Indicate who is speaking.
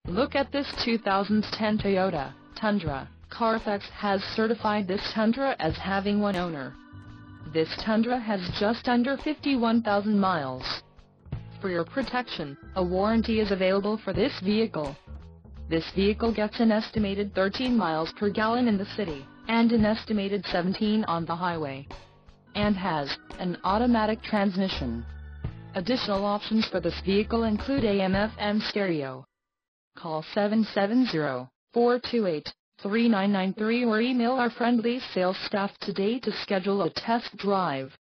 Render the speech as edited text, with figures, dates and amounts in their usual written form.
Speaker 1: Look at this 2010 Toyota Tundra. Carfax has certified this Tundra as having one owner. This Tundra has just under 51,000 miles. For your protection, a warranty is available for this vehicle. This vehicle gets an estimated 13 miles per gallon in the city, and an estimated 17 on the highway, and has an automatic transmission. Additional options for this vehicle include AM/FM stereo. Call 770-428-3993 or email our friendly sales staff today to schedule a test drive.